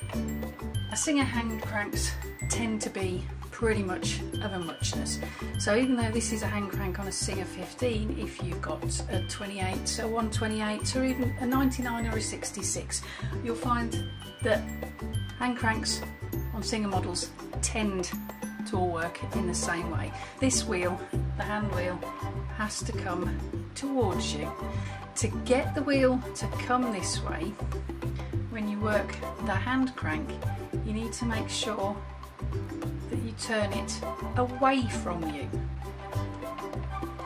Singer hand cranks tend to be pretty much of a muchness. So even though this is a hand crank on a Singer 15, if you've got a 28, a 128 or even a 99 or a 66, you'll find that hand cranks on Singer models tend to all work in the same way. This wheel, the hand wheel, has to come towards you. To get the wheel to come this way, when you work the hand crank, you need to make sure that you turn it away from you.